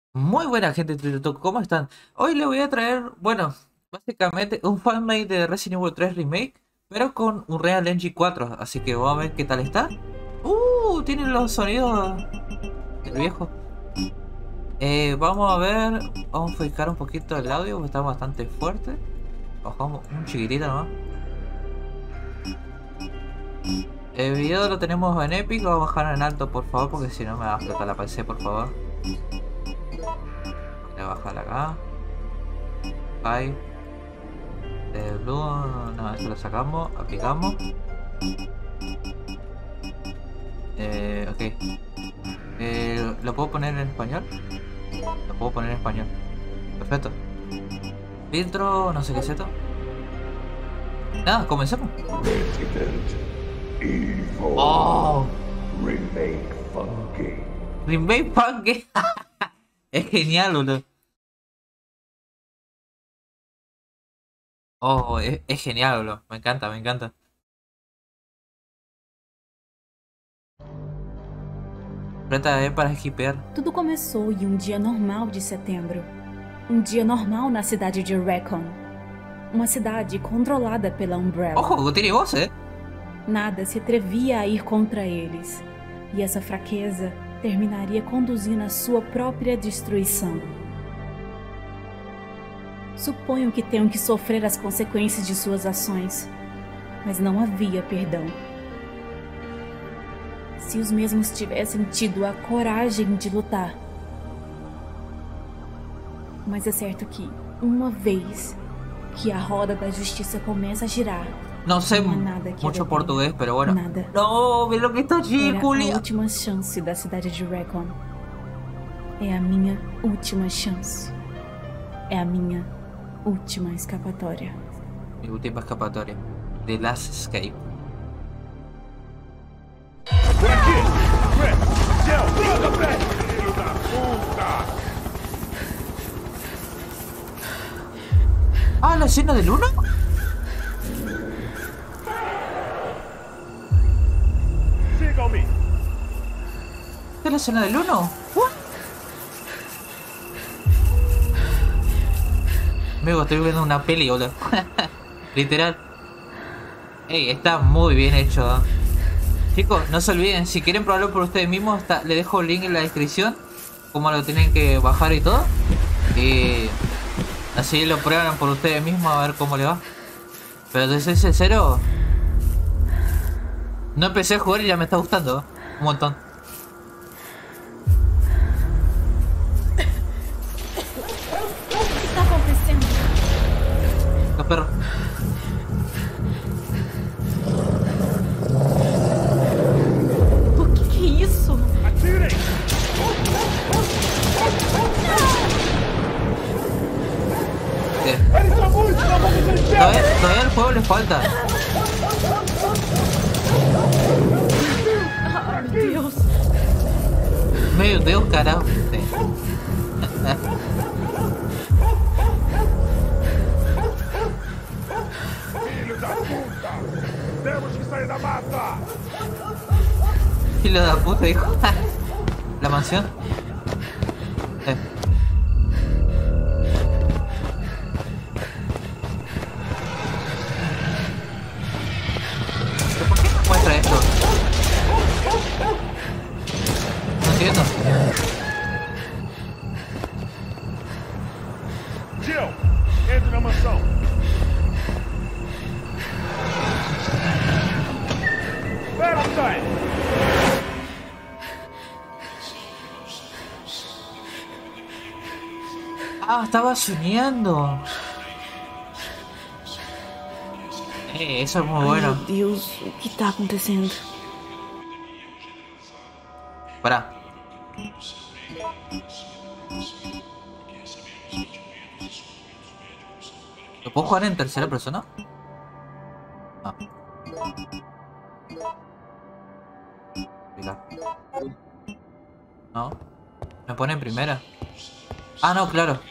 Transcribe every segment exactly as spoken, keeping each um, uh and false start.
Muy buena gente de YouTube, ¿cómo están? Hoy le voy a traer, bueno, básicamente un fanmade de Resident Evil tres Remake, pero con un Real Engine cuatro, así que vamos a ver qué tal está. Uh, tiene los sonidos del viejo. Eh, vamos a ver, vamos a fijar un poquito el audio, porque está bastante fuerte. Bajamos un chiquitito nomás. El video lo tenemos en Epic, vamos a bajar en alto por favor, porque si no me va a explotar la P C, por favor. Voy a bajar acá. Ahí. Eh, Blue, no, eso lo sacamos, aplicamos. Eh, ok. Eh, ¿lo puedo poner en español? Lo puedo poner en español. Perfecto. Filtro, no sé qué es esto. Nada, comencemos. Resident Evil Oh, Remake Funky. Remake Punk. Es genial, boludo. Oh, es, es genial, boludo. Me encanta, me encanta. Preta E para skipear. Tudo começou em um dia normal de setembro. Um dia normal na cidade de Recon. Uma cidade controlada pela Umbrella. Ojo, tiene voz, eh. Nada se atrevia a ir contra eles. E essa fraqueza terminaria conduzindo a sua própria destruição. Suponho que tenham que sofrer as consequências de suas ações. Mas não havia perdão. Se os mesmos tivessem tido a coragem de lutar. Mas é certo que, uma vez que a roda da justiça começa a girar, No sé não há nada que mucho a detenha. portugués, pero bueno. Nada. No, mira lo que está allí, Era a Julia. última chance da cidade de Recon. É a minha última chance. É a minha última escapatória. Mi última escapatoria. The Last Escape. Por aqui! Fred! Céu! Droga, Fred! Filho da puta! Ah, la escena del uno. Sigam-me! ¿Esta es la escena del uno? Amigo, estoy viendo una peli, boludo. Literal. Ey, está muy bien hecho, ¿eh? Chicos, no se olviden, si quieren probarlo por ustedes mismos, está, les dejo el link en la descripción. Cómo lo tienen que bajar y todo. Y así lo prueban por ustedes mismos a ver cómo le va. Pero de ser sincero, no empecé a jugar y ya me está gustando, ¿eh? Un montón. O que está acontecendo? Los perros. O que, que é isso? Atirem! ¿Qué? Eles são muitos! Não vamos vencer! Todavía, todavía al juego le falta. Ah, meu Deus. Meu Deus, carajo. Sí. Filho da puta! Temos que sair da mata! Filo de puta, dijo. La mansión. Eh. ¿Pero por qué me muestra esto? No entiendo. Jill! Entre na mansão! Valentine! Ah, estaba soñando. Eh, eso es muy bueno. Meu Deus, o que está acontecendo? Pará. ¿Lo puedo jugar en tercera persona? Ah. Explicar. No. Me pone en primera. Ah, no, claro.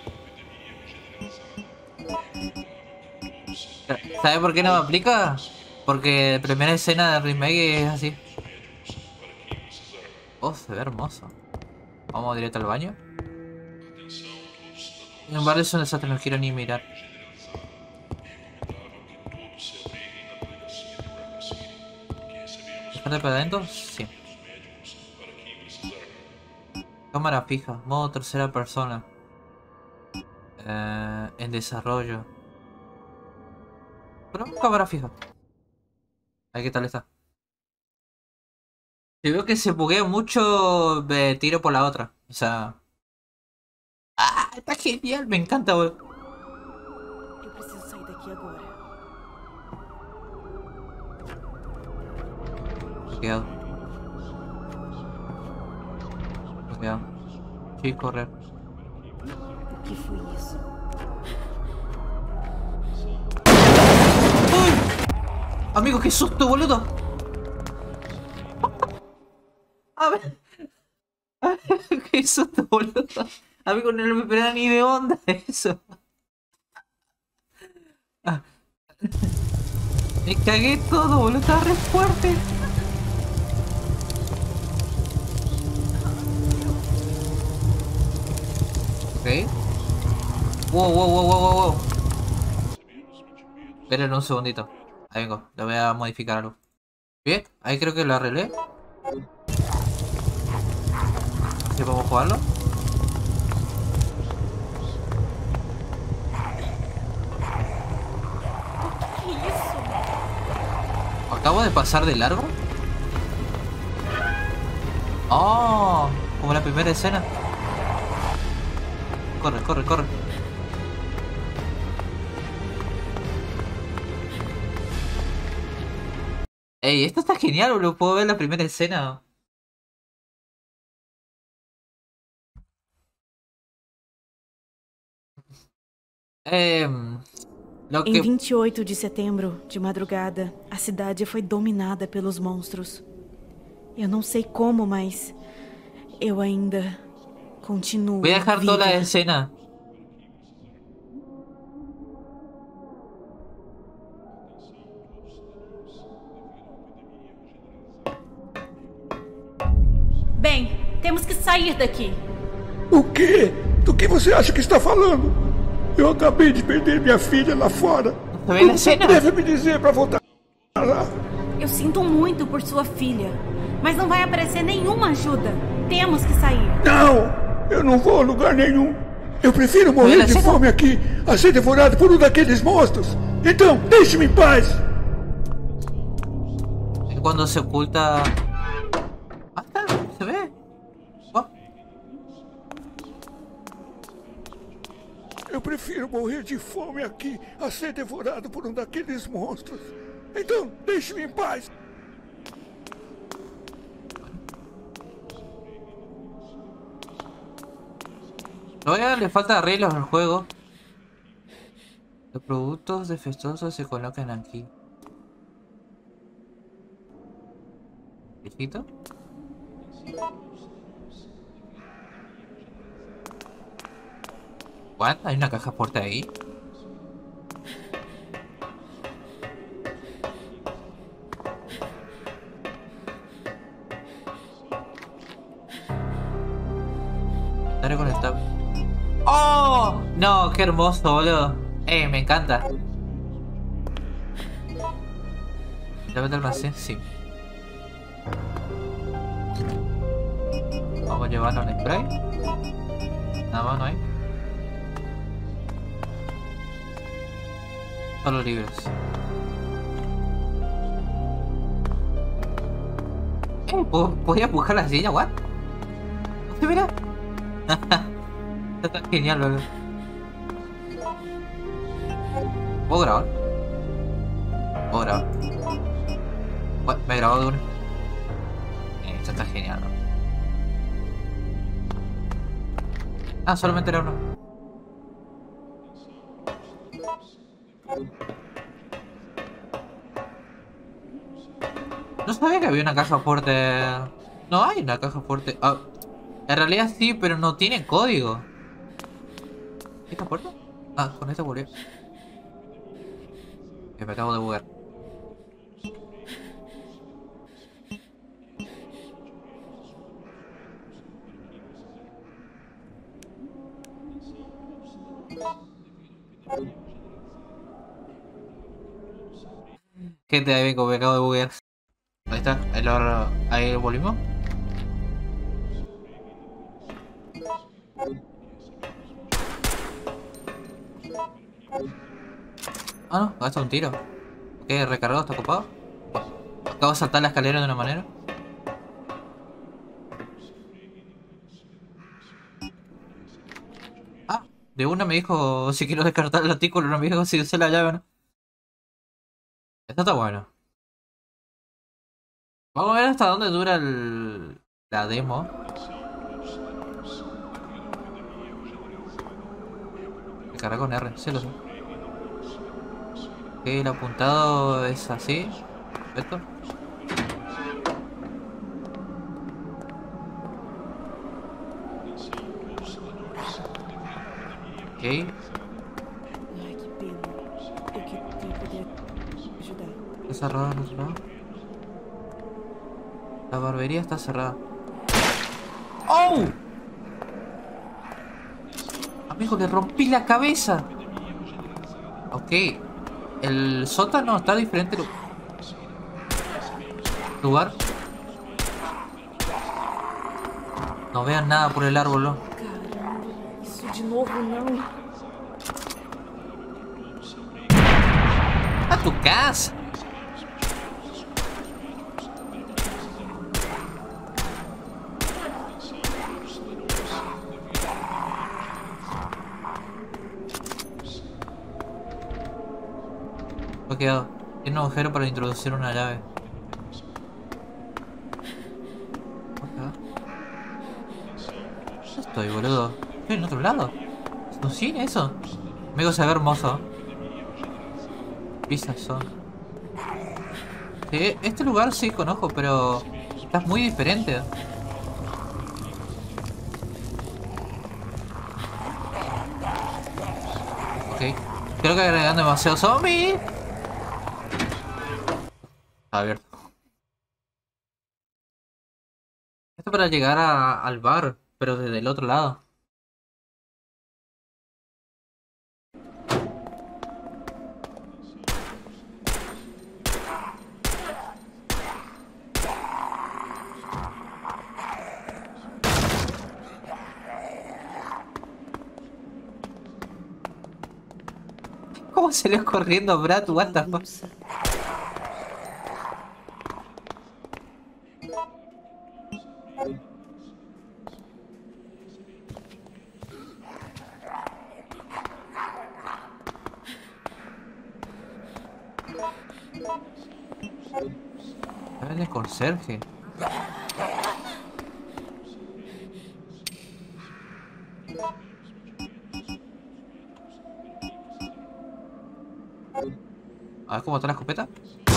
¿Sabes por qué no me aplica? Porque la primera escena de remake es así. Oh, se ve hermoso. Vamos directo al baño. En verdad es un desastre, no quiero ni mirar. ¿Dejarte para adentro? Sí. Cámara fija, modo tercera persona. Eh, en desarrollo. Pero cámara fija. Ahí, ¿qué tal está? Si veo que se buguea mucho, me tiro por la otra. O sea... ¡Ah! Está genial, me encanta, wey. Eu preciso sair daqui agora. Cuidado. Cuidado. Sí, correr. O que foi isso? ¡Uy! Amigo, qué susto, boludo. A ver. Qué susto, boludo. Amigo, no me esperaba ni de onda eso. Ah. Me cagué todo, boludo. Estaba re fuerte. Ok. Wow, wow, wow, wow, wow, wow. Esperen un segundito. Ahí vengo. Le voy a modificar algo. Bien, ahí creo que lo arreglé. ¿Sí podemos jugarlo? Que isso? ¿Acabo de pasar de largo? Oh, como la primera escena. Corre, corre, corre. Ey, esto está genial, boludo. Puedo ver la primera escena. Em, lo Em que... vinte e oito de setembro, de madrugada, a cidade foi dominada pelos monstros. Eu não sei como, mas eu ainda continuo Voy a dejar toda la viva. escena. Bem, temos que sair daqui. O quê? Do que você acha que está falando? Eu acabei de perder minha filha lá fora. ¿Se ve la Você escena? deve me dizer para voltar lá. Eu sinto muito por sua filha, mas não vai aparecer nenhuma ajuda. Temos que sair. Não, eu não vou a lugar nenhum. Eu prefiro morrer de fome aqui a ser devorado por um daqueles monstros. Então, deixe-me em paz. Cuando se oculta... Ah, está, se ve. Oh. Eu prefiro morrer de fome aqui a ser devorado por um daqueles monstros. Então, deixe-me em paz. Todavía le falta arreglos al juego. Los productos defectuosos se colocan aquí. ¿Viejito? ¿What? ¿Hay una caja fuerte ahí? Estaré conectado. ¡Oh! No, qué hermoso, boludo. Eh, me encanta. ¿Llave de almacén? Sí. Vamos a llevarnos un spray. Nada más no hay. Solo libres. Eh, ¿puedo, ¿podía empujar la silla? ¿What? ¿Usted mira? Está genial, boludo. ¿Puedo grabar? ¿Puedo grabar? Bueno, me he grabado de una. Eh, esto está genial, ¿no? Ah, solamente era uno. No sabía que había una caja fuerte. No hay una caja fuerte. Ah, en realidad sí, pero no tiene código. ¿Esta puerta? Ah, con esta volvió. Que me acabo de buguear. Gente, ahí vengo, me acabo de buguear. Ahí está, ahí, lo, ahí volvimos. Ah, no, gasta un tiro. Ok, recargado, está ocupado. Acabo de saltar la escalera de una manera. Ah, de una me dijo si quiero descartar el artículo, no me dijo si usé la llave o no. Esto está bueno. Vamos a ver hasta dónde dura el, la demo. Recarga con R, sí lo sé. Ok, el apuntado es así. Perfecto. Ok. Ai, que pena. Eu queria poder ajudar. Está cerrado el otro lado. La barbería está cerrada. ¡Oh! Amigo, le rompí la cabeza. Ok. El sótano está diferente lu- lugar. No vean nada por el árbol, ¿no? Caramba, isso de novo não. ¡A tu casa! Fue quedado. Tiene un agujero para introducir una llave. ¿Dónde estoy, boludo? Estoy en otro lado. ¿Es un cine eso? Amigo, se ve hermoso. Pizzas son. Sí, este lugar sí conozco, pero está muy diferente. Ok. Creo que agregan demasiados zombies. Está abierto. Esto para llegar a- al bar, pero desde el otro lado. ¿Cómo salió corriendo Brad? What the fuck? Bagunça. El conserje. A ver cómo está la escopeta.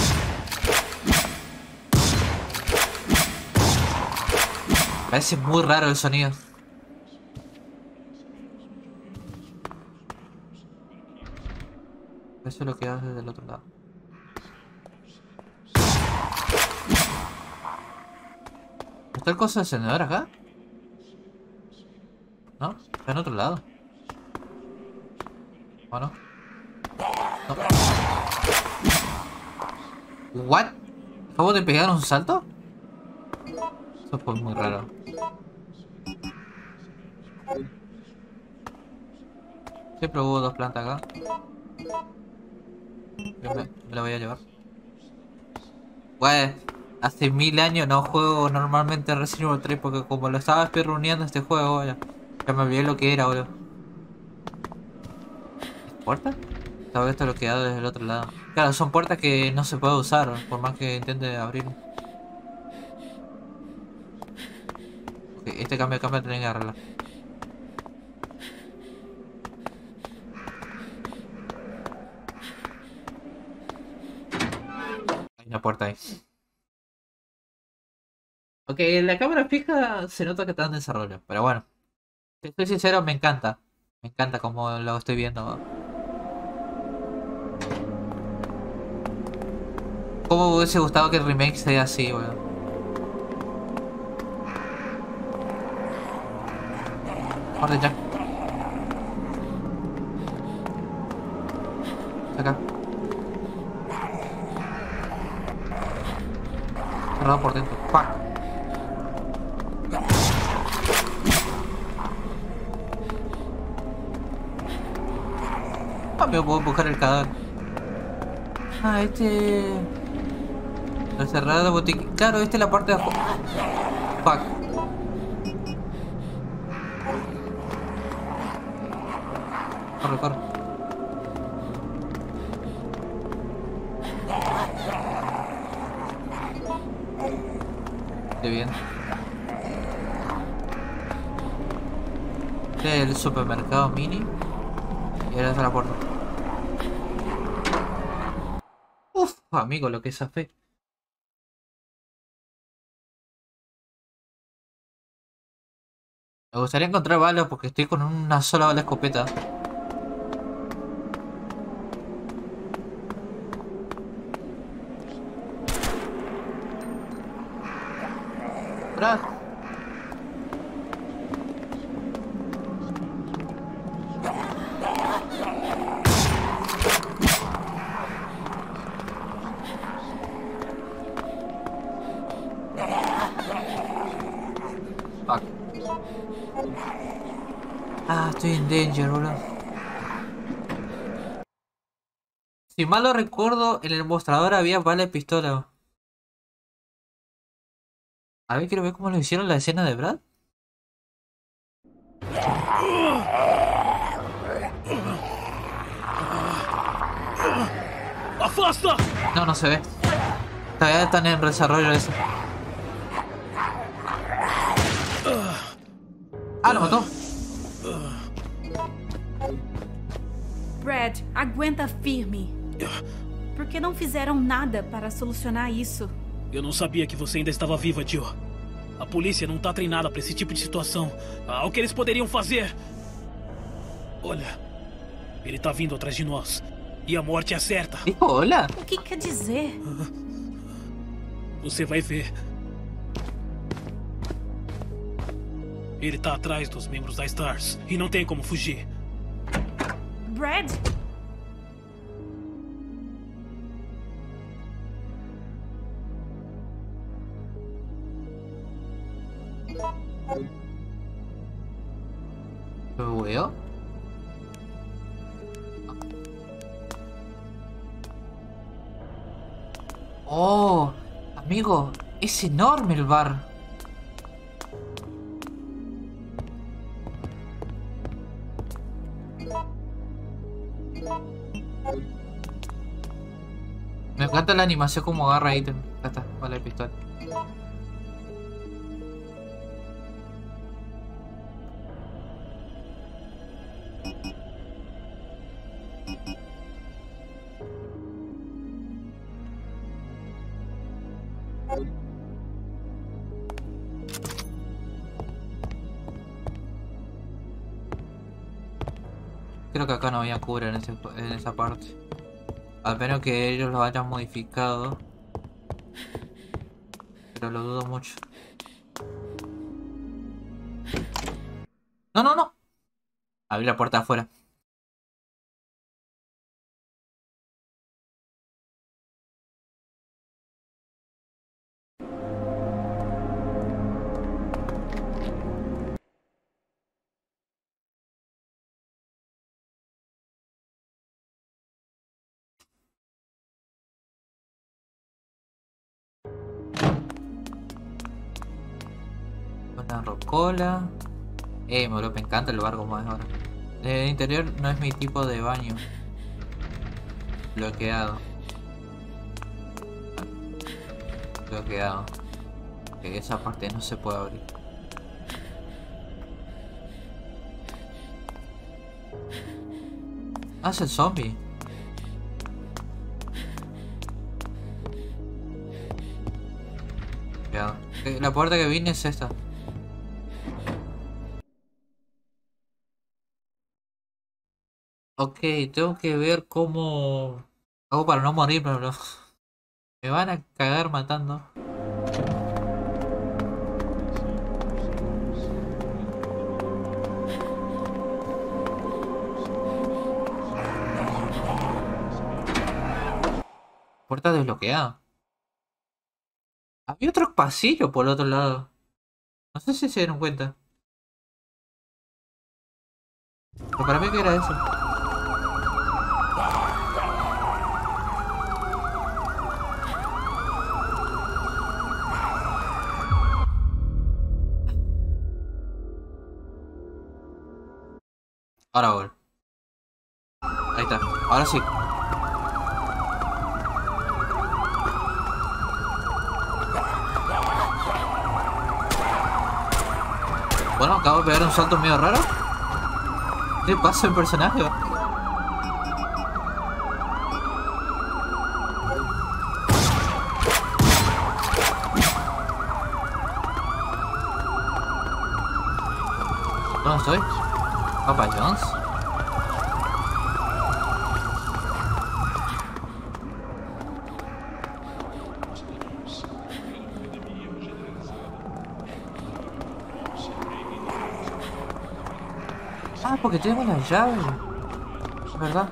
Parece muy raro el sonido. Eso es lo que hace desde el otro lado. ¿Está el coso de encendedor acá? ¿No? Está en otro lado. ¿O no? No. ¿What? ¿Acabo de pegar un salto? Eso fue muy raro. Siempre hubo dos plantas acá. Yo me, me la voy a llevar. Bueno, hace mil años no juego normalmente Resident Evil tres porque como lo estaba speedruneando este juego, ya, ya me olvidé lo que era, boludo. ¿Puerta? Tal vez esto lo queda desde el otro lado. Claro, son puertas que no se puede usar, por más que intente abrir. Ok, este cambio de cambio tiene que agarrarla. Hay una puerta ahí. Ok, la cámara fija se nota que está en desarrollo, pero bueno. Si estoy sincero, me encanta. Me encanta como lo estoy viendo. ¿Cómo me hubiese gustado que el remake sea así, weón? Orden ya. Acá. Cerrado por dentro. ¡Fuck! Ah, me puedo buscar el cadáver. Ah, este... La cerrada de botiquín. Claro, esta es la parte de abajo. Fuck. Corre, corre. Qué bien. Este es el supermercado mini. Y ahora está la puerta. Uf, amigo, lo que es fe. Me gustaría encontrar balas porque estoy con una sola bala escopeta. ¡Atrás! Fuck. Ah, estoy en danger, boludo. Si mal lo recuerdo, en el mostrador había bala de pistola. A ver, quiero ver cómo lo hicieron la escena de Brad. ¡Afasta! No, no se ve. Todavía están en desarrollo eso. Ah, lo mató. Brad, aguenta firme. Por que não fizeram nada para solucionar isso? Eu não sabia que você ainda estava viva, Jill. A polícia não tá treinada para esse tipo de situação. Ah, o que eles poderiam fazer? Olha, ele tá vindo atrás de nós. E a morte é certa. Olha. O que quer dizer? Você vai ver. Ele tá atrás dos membros da STARS e não tem como fugir. Brad? ¿Lo veo? Oh, amigo, es enorme el bar. Me encanta la animación como agarra ítem. Ya está, vale el pistola. Creo que acá no había cura en, ese, en esa parte. Al menos que ellos lo hayan modificado. Pero lo dudo mucho. No, no, no. Abrí la puerta afuera. Una rocola. Eh, me me encanta el bar como es ahora. El interior no es mi tipo de baño. Bloqueado. Bloqueado. Que esa parte no se puede abrir. Ah, es el zombie. Ya. La puerta que vine es esta. Ok, tengo que ver cómo hago para no morir, pero no. Me van a cagar matando. Puerta desbloqueada. Había otro pasillo por el otro lado. No sé si se dieron cuenta. Pero para mí que era eso. Ahora voy. Ahí está. Ahora sí. Bueno, acabo de pegar un salto medio raro. ¿Qué pasa el personaje? ¿Dónde estoy? Papa John's. Ah, porque tengo la llave. ¿Verdad?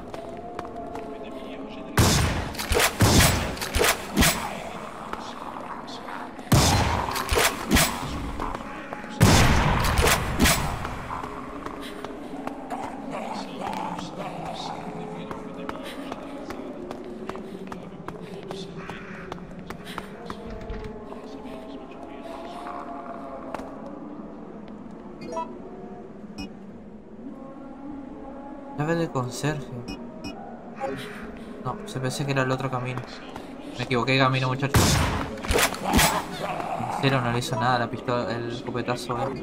Llave de conserje. No, se pensé que era el otro camino. Me equivoqué de camino, muchachos. En serio, no le hizo nada la pistola, el escopetazo, eh.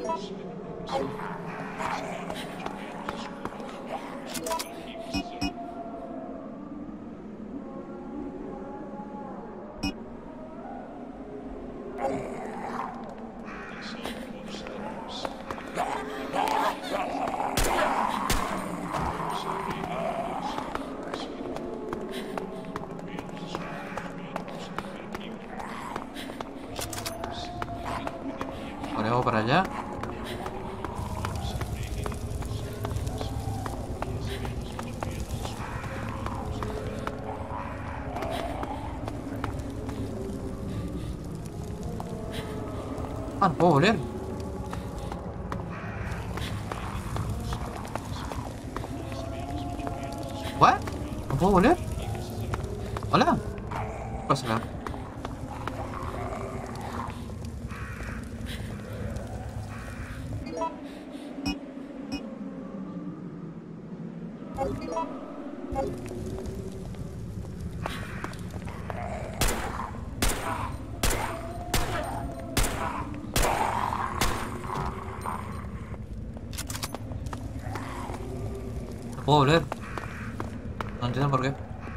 Ponemos para allá. Ah, no puedo volver. ¿What? ¿No puedo volver? Hola. Pásala. No puedo volver. No entiendo por qué.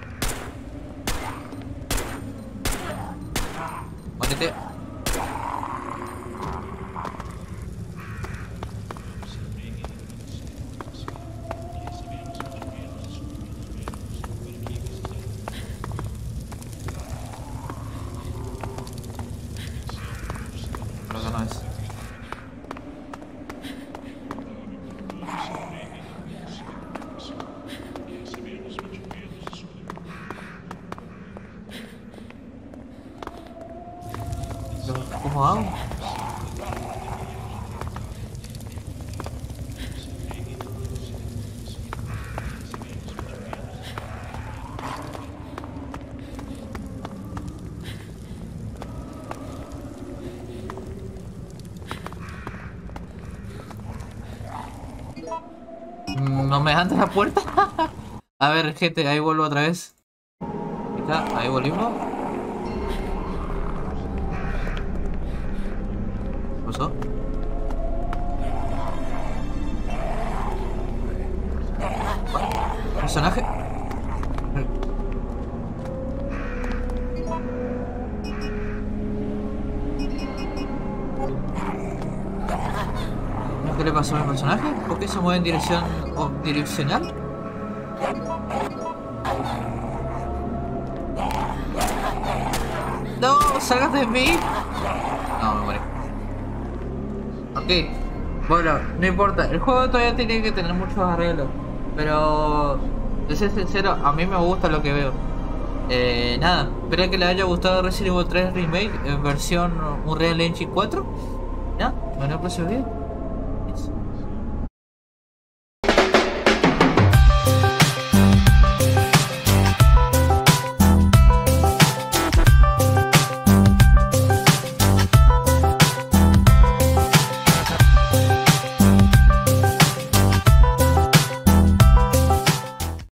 Muérete. Creo que no es. ¿Cómo hago? No me dejan la puerta. A ver, gente, ahí vuelvo otra vez. Ahí está, ahí volvimos. ¿Qué pasó? Personaje. ¿Qué le pasó al personaje? ¿Por qué se mueve en dirección omnidireccional? ¡No! ¡Salgas de mí! No, me muero. Ok. Bueno, no importa. El juego todavía tiene que tener muchos arreglos. Pero... de ser sincero, a mí me gusta lo que veo. Eh, nada, espero que les haya gustado Resident Evil tres Remake en versión Unreal Engine cuatro. Ya, bueno, el próximo video.